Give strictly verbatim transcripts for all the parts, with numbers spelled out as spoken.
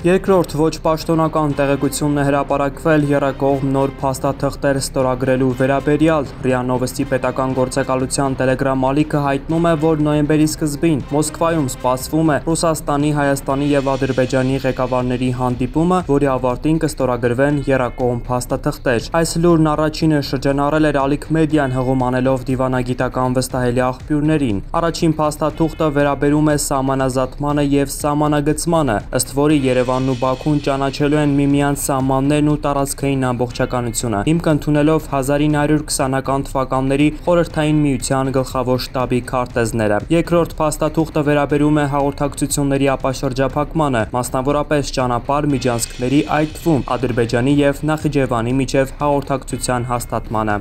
Երկրորդ ոչ պաշտոնական տեղեկությունն է հրապարակվել եռակողմ նոր փաստաթղթեր ստորագրելու վերաբերյալ։ ՌԻԱ Նովոստի պետական գործակալության Telegram ալիքը հայտնում է, որ նոյեմբերի սկզբին Մոսկվայում սպասվում է Ռուսաստանի, Հայաստանի եւ Ադրբեջանի ղեկավարների հանդիպումը, որի ավարտին կստորագրվեն եռակողմ փաստաթղթեր։ Այս լուրն առաջինը շրջանառել էր Ալիք մեդիան հղում անելով դիվանագիտական վստահելի աղբյուրներին։ Առաջին փաստաթուղթը վերաբերում է սահմանազատմանը եւ սահմանագծմանը, ըստ որի Երևանն ու Բաքուն ճանաչելու են միմյանց սահմաններն ու տարածքային ամբողջականությունը, հիմք ընդունելով հազար ինը հարյուր քսանական թվականների Խորհրդային Միության գլխավոր շտաբի քարտեզները։ Երկրորդ փաստաթուղթը վերաբերում է հաղորդակցությունների ապաշրջափակմանը, մասնավորապես ճանապարհ միջանցքների, այդ թվում Ադրբեջանի եւ Նախիջևանի միջև հաղորդակցության հաստատմանը։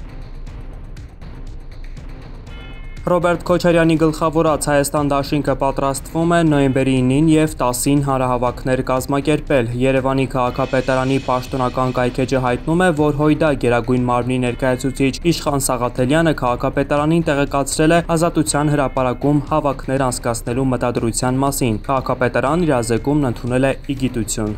Ռոբերտ Քոչարյանի գլխավորած Հայաստան դաշինքը պատրաստվում է նոյեմբերի ինին եւ տասին հանրահավաքներ կազմակերպել։ Երևանի քաղաքապետարանի պաշտոնական կայքէջը հայտնում է, որ Հույդա Գերագույն մարմնի ներկայացուցիչ Իշխան Սաղաթելյանը քաղաքապետարանին տեղեկացրել է Ազատության հրապարակում հավաքներ անցկացնելու մտադրության մասին։ Քաղաքապետարանն իր ազեկումն ընդունել է ի գիտություն։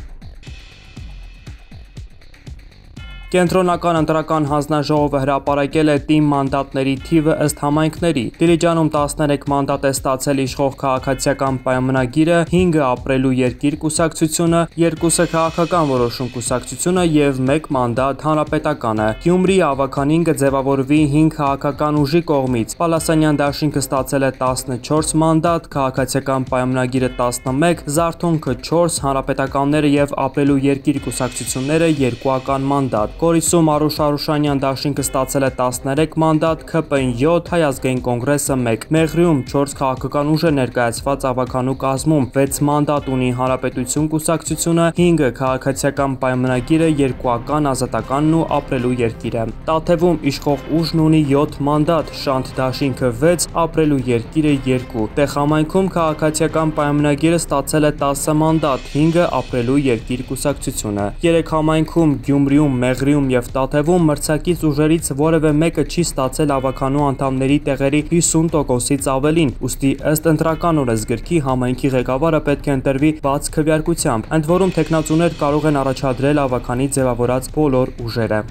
Կենտրոնական ընտրական հանձնաժողովը հրապարակել է թիմ մանդատների թիվը ըստ համայնքների։ Դիլիջանում տասներեք մանդատ է ստացել իշխող քաղաքացիական պայմանագիրը, հինգը ապրելու երկիր կուսակցությունը, երկուսը քաղաքական որոշում կուսակցությունը եւ մեկ մանդատ հանրապետականը։ Գյումրի ավականին կձևավորվի հինգ քաղաքական ուժի կողմից։ Պալասանյան դաշինքը ստացել է տասնչորս մանդատ, քաղաքացիական պայմանագիրը տասնմեկ, Զարթոնքը չորս, հանրապետականները եւ ապրելու երկիր կուսակցությունները երկուական մանդատ։ Գորիսում Արուշ Արուշանյան դաշինքը ստացել է տասներեք մանդատ, ՔՊ-ն յոթ, Հայ ազգային կոնգրեսը մեկ։ Մեղրիում չորս քաղաքական ուժ է ներկայացված ավականու կազմում, վեց մանդատ ունի Հանրապետություն կուսակցությունը, հինգը քաղաքացիական պայմանագիրը, երկուական Ազատականն ու ապրելու երկիրը։ Տաթևում իշխող ուժն ունի յոթ մանդատ, Շանթ դաշինքը վեց, ապրելու երկիրը երկու։ Տեղ համայնքում քաղաքացիական պայմանագիրը ստացել է տասը մանդատ, հինգը ապրելու երկիր կուսակցությունը։ Երեք համայնքում Գյումրիում, Մեղրիում եւ Տաթևում մրցակից ուժերից որևէ մեկը չի ստացել ավականու անդամների տեղերի հիսուն տոկոսից ավելին, ուստի ըստ ընտրական օրենսգրքի համայնքի ղեկավարը պետք է ընտրվի բաց քվեարկությամբ, ընդ որում թեկնածուներ կարող են առաջադրել ավականի ձևավորած բոլոր ուժերը։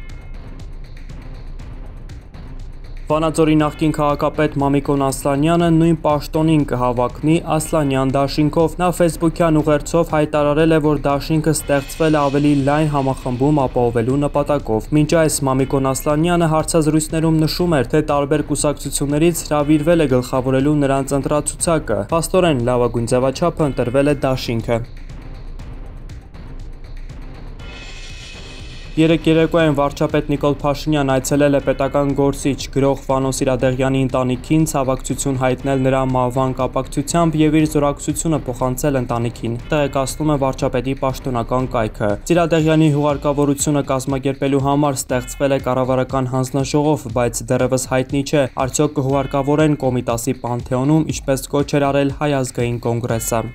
Վանաձորի նախկին քաղաքապետ Մամիկոն Ասլանյանը նույն պաշտոնին կհավակնի Ասլանյան դաշինքով։ Նա ֆեյսբուքյան ուղերձով հայտարարել է, որ դաշինքը ստեղծվել է ավելի լայն համախմբում ապահովելու նպատակով։ Մինչ այս Մամիկոն Ասլանյանը հարցազրույցներում նշում էր, թե տարբեր կուսակցություններից հրավիրվել է գլխավորելու նրանց ընտրացուցակը։ Փաստորեն լավագույն ձևաչափը ընտրվել է դաշինքը։ Երեկ երեկոյան վարչապետ Նիկոլ Փաշինյան այցելել է պետական գործիչ գրող Վանո Սիրադեղյանի ընտանիքին ցավակցություն հայտնել նրա մահվան կապակցությամբ եւ իր զորակցությունը փոխանցել ընտանիքին, տեղեկացնում է վարչապետի պաշտոնական կայքը։ Սիրադեղյանի հուղարկավորությունը կազմակերպելու համար ստեղծվել է կառավարական հանձնաժողով, բայց դեռևս հայտնի չէ, արդյոք կհուղարկավորեն Կոմիտասի Պանթեոնում, ինչպես կոչ էր արել Հայ ազգային կոնգրեսը։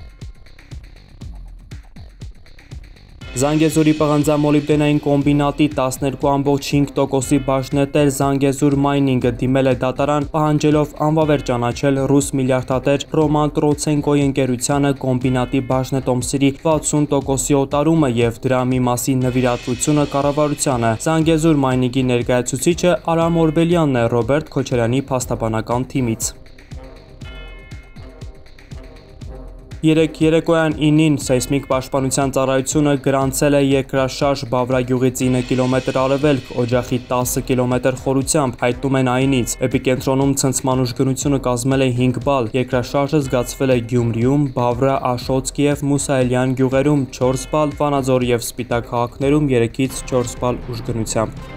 Զանգեզուրի պղնձամոլիբդենային կոմբինատի տասներկու ամբողջ հինգ տոկոսի բաժնետեր Զանգեզուր Մայնինգը դիմել է դատարան, պահանջելով անվավեր ճանաչել ռուս միլիարդատեր Ռոման Տրոցենկոյի ընկերությանը կոմբինատի բաժնետոմսերի վաթսուն տոկոսի օտարումը եւ դրա մի մասի նվիրատվությունը կառավարությանը։ Զանգեզուր Մայնինգի ներկայացուցիչը Արամ Օրբելյանն է Ռոբերտ Քոչարյանի փաստաբանական թիմից։ Երեկ երեկոյան ինին սեյսմիկ պաշտպանության ծառայությունը գրանցել է երկրաշարժ Բավրագյուղից ինը կիլոմետր արևելք, օջախի տասը կիլոմետր խորությամբ, հայտնում են այնից։ Էպիկենտրոնում ցնցման ուժգնությունը կազմել է հինգ բալ, երկրաշարժը զգացվել է Գյումրիում, Բավրա, Աշոտսկ եւ Մուսայելյան գյուղերում չորս բալ, Վանաձոր եւ Սպիտակ քաղաքներում երեքից չորս բալ ուժգնությամբ։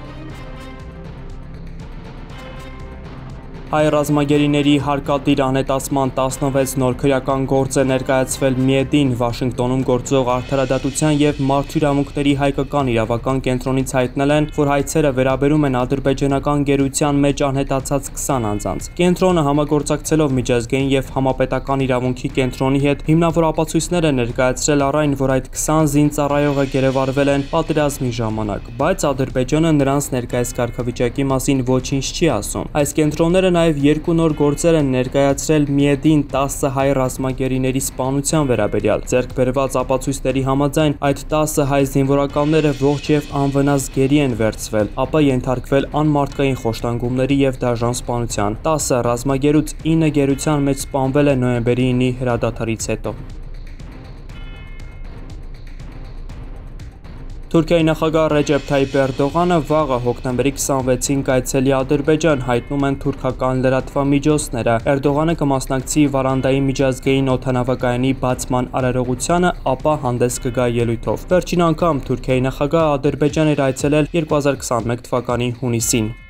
Հայ ռազմագերիների հարկադիր անհետացման տասնվեց նոր քրեական գործ է ներկայացվել Միեդին, Վաշինգտոնում գործող Արդարադատության եւ Մարդու իրավունքների հայկական իրավական կենտրոնից հայտնել են, որ հայցերը վերաբերում են ադրբեջանական գերության մեջ անհետացած քսան անձանց։ Կենտրոնը համագործակցելով միջազգային եւ համապետական իրավունքի կենտրոնի հետ հիմնավոր ապացույցներ է ներկայացրել առ այն, որ այդ քսան զինծառայողը գերեվարվել են պատերազմի ժամանակ, բայց Ադրբեջանը նրանց ներկայիս կարգավիճակի մասին ոչինչ չի ասում։ Այս կենտրոնները նաև երկու նոր գործեր են ներկայացրել միեդին տասը հայ ռազմագերիների սպանության վերաբերյալ։ Ձեռք բերված ապացույցների համաձայն այդ տասը հայ զինվորականները ողջ եւ անվնաս գերի են վերցվել, ապա ենթարկվել անմարդկային խոշտանգումների եւ դաժան սպանության։ տասը ռազմագերուց ինը գերության մեջ սպանվել է նոյեմբերի ինի հրադադարից հետո։ Թուրքիայի նախագահ Ռեջեփ Թայիփ Էրդողանը վաղը հոկտեմբերի քսանվեցին կայցելի Ադրբեջան, հայտնում են թուրքական լրատվամիջոցները։ Էրդողանը կմասնակցի Վարանդայի միջազգային օդանավակայանի բացման արարողությանը, ապա հանդես կգա ելույթով։ Վերջին անգամ Թուրքիայի նախագահը Ադրբեջան էր այցելել երկու հազար քսանմեկ թվականի հունիսին։